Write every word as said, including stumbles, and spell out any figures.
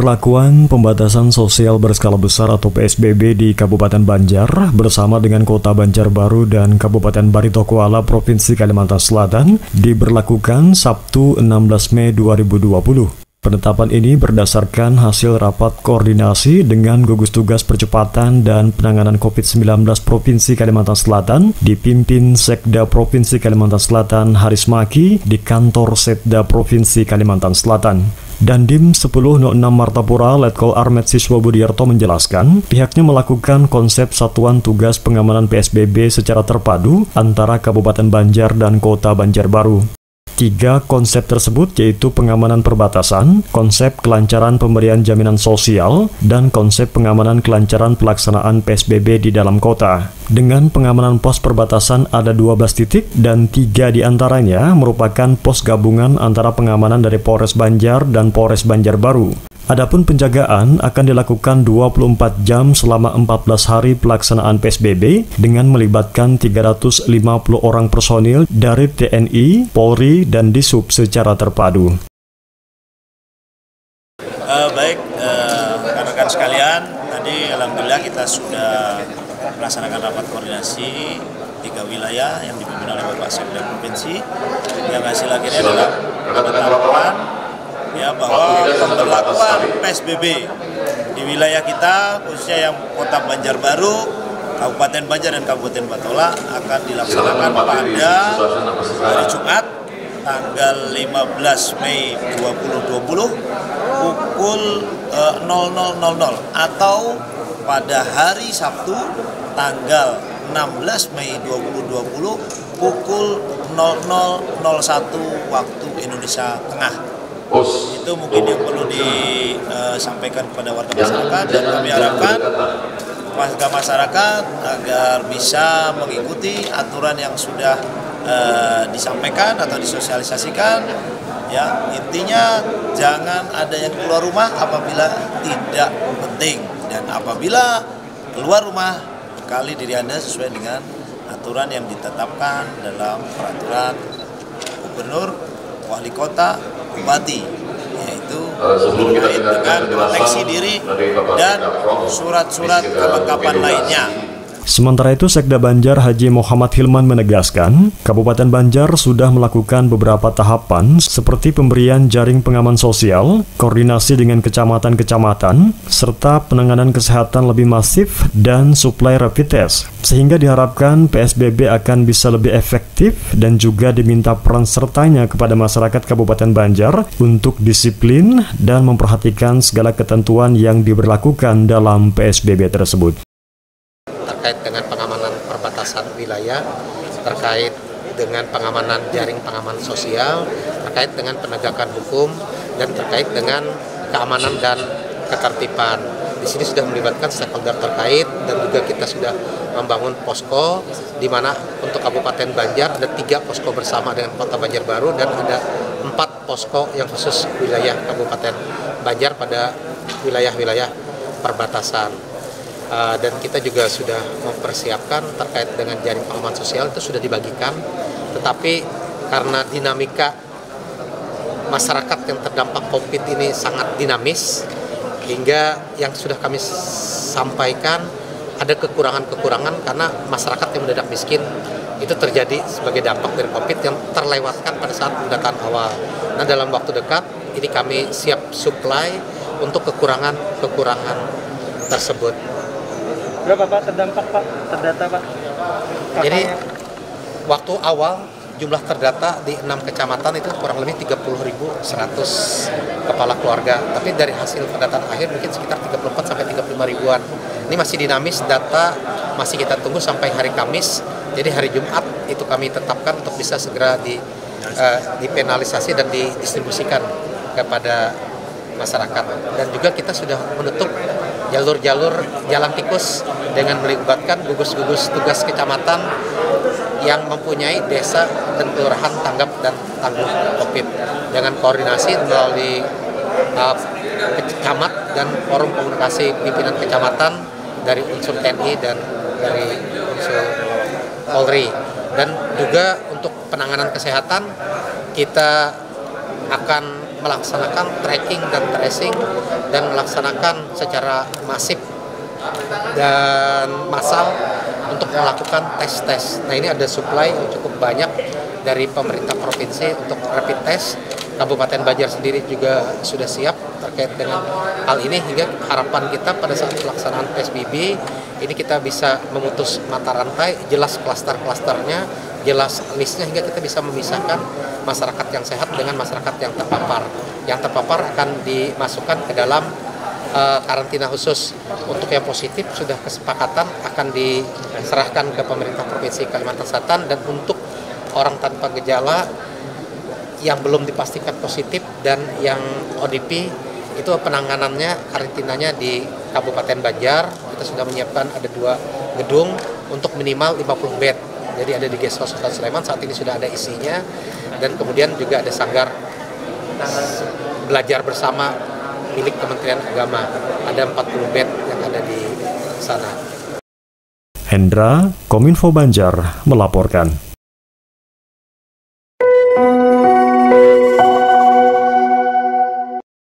Pemberlakuan pembatasan sosial berskala besar atau P S B B di Kabupaten Banjar bersama dengan Kota Banjarbaru dan Kabupaten Barito Kuala, Provinsi Kalimantan Selatan diberlakukan Sabtu enam belas Mei dua ribu dua puluh. Penetapan ini berdasarkan hasil rapat koordinasi dengan gugus tugas percepatan dan penanganan COVID sembilan belas Provinsi Kalimantan Selatan dipimpin Sekda Provinsi Kalimantan Selatan Haris Maki di kantor Setda Provinsi Kalimantan Selatan. Dandim sepuluh nol enam Martapura Letkol Armet Siswa Budiarto menjelaskan pihaknya melakukan konsep satuan tugas pengamanan P S B B secara terpadu antara Kabupaten Banjar dan Kota Banjarbaru. Tiga konsep tersebut yaitu pengamanan perbatasan, konsep kelancaran pemberian jaminan sosial, dan konsep pengamanan kelancaran pelaksanaan P S B B di dalam kota. Dengan pengamanan pos perbatasan ada dua belas titik dan tiga diantaranya merupakan pos gabungan antara pengamanan dari Polres Banjar dan Polres Banjarbaru. Adapun penjagaan akan dilakukan dua puluh empat jam selama empat belas hari pelaksanaan P S B B dengan melibatkan tiga ratus lima puluh orang personil dari T N I, Polri, dan Disub secara terpadu. Uh, baik, uh, rekan-rekan sekalian, tadi alhamdulillah kita sudah melaksanakan rapat koordinasi tiga wilayah yang dipimpin oleh Bapak Sekda Provinsi. Yang hasil akhirnya adalah penetapan ya bahwa pemberlakuan P S B B di wilayah kita, khususnya yang Kota Banjarbaru, Kabupaten Banjar dan Kabupaten Batola akan dilaksanakan pada hari Jumat tanggal lima belas Mei dua ribu dua puluh pukul nol nol nol nol atau pada hari Sabtu tanggal enam belas Mei dua ribu dua puluh pukul nol nol nol satu waktu Indonesia Tengah. Itu mungkin yang perlu disampaikan kepada warga masyarakat, dan kami harapkan warga masyarakat agar bisa mengikuti aturan yang sudah uh, disampaikan atau disosialisasikan. Ya, intinya jangan ada yang keluar rumah apabila tidak penting, dan apabila keluar rumah bekali diri Anda sesuai dengan aturan yang ditetapkan dalam peraturan gubernur, wali kota, bupati, yaitu terkait dengan proteksi diri dan surat-surat kelengkapan lainnya. Sementara itu, Sekda Banjar Haji Muhammad Hilman menegaskan, Kabupaten Banjar sudah melakukan beberapa tahapan seperti pemberian jaring pengaman sosial, koordinasi dengan kecamatan-kecamatan, serta penanganan kesehatan lebih masif dan suplai rapid test, sehingga diharapkan P S B B akan bisa lebih efektif dan juga diminta peran sertanya kepada masyarakat Kabupaten Banjar untuk disiplin dan memperhatikan segala ketentuan yang diberlakukan dalam P S B B tersebut. Terkait dengan pengamanan perbatasan wilayah, terkait dengan pengamanan jaring pengaman sosial, terkait dengan penegakan hukum, dan terkait dengan keamanan dan ketertiban. Di sini sudah melibatkan stakeholder terkait, dan juga kita sudah membangun posko, di mana untuk Kabupaten Banjar ada tiga posko bersama dengan Kota Banjarbaru, dan ada empat posko yang khusus wilayah Kabupaten Banjar pada wilayah-wilayah perbatasan. Uh, dan kita juga sudah mempersiapkan terkait dengan jaring pengaman sosial, itu sudah dibagikan, tetapi karena dinamika masyarakat yang terdampak COVID ini sangat dinamis, hingga yang sudah kami sampaikan ada kekurangan-kekurangan karena masyarakat yang mendadak miskin itu terjadi sebagai dampak dari COVID yang terlewatkan pada saat pendataan awal. Nah, dalam waktu dekat ini kami siap supply untuk kekurangan-kekurangan tersebut. Berapa Pak terdampak Pak? Terdata Pak? Kakaknya. Jadi waktu awal jumlah terdata di enam kecamatan itu kurang lebih tiga puluh ribu seratus kepala keluarga. Tapi dari hasil pendataan akhir mungkin sekitar tiga puluh empat sampai tiga puluh lima ribuan. Ini masih dinamis, data masih kita tunggu sampai hari Kamis. Jadi hari Jumat itu kami tetapkan untuk bisa segera di, uh, dipenalisasi dan didistribusikan kepada masyarakat. Dan juga kita sudah menutup jalur-jalur jalan tikus dengan melibatkan gugus-gugus tugas kecamatan yang mempunyai desa dan kelurahan tanggap dan tangguh COVID, dengan koordinasi melalui uh, camat dan forum komunikasi pimpinan kecamatan dari unsur T N I dan dari unsur Polri. Dan juga untuk penanganan kesehatan kita akan melaksanakan tracking dan tracing dan melaksanakan secara masif dan massal untuk melakukan tes-tes. Nah, ini ada supply yang cukup banyak dari pemerintah provinsi untuk rapid test. Kabupaten Banjar sendiri juga sudah siap terkait dengan hal ini, hingga harapan kita pada saat pelaksanaan P S B B ini kita bisa memutus mata rantai, jelas klaster-klasternya, jelas listnya, hingga kita bisa memisahkan masyarakat yang sehat dengan masyarakat yang terpapar. Yang terpapar akan dimasukkan ke dalam uh, karantina khusus. Untuk yang positif sudah kesepakatan akan diserahkan ke pemerintah Provinsi Kalimantan Selatan, dan untuk orang tanpa gejala yang belum dipastikan positif dan yang O D P itu penanganannya, karantinanya di Kabupaten Banjar. Kita sudah menyiapkan ada dua gedung untuk minimal lima puluh bed. Jadi ada di Guest House Sultan Sulaiman, saat ini sudah ada isinya, dan kemudian juga ada sanggar belajar bersama milik Kementerian Agama. Ada empat puluh bed yang ada di sana. Hendra, Kominfo Banjar melaporkan.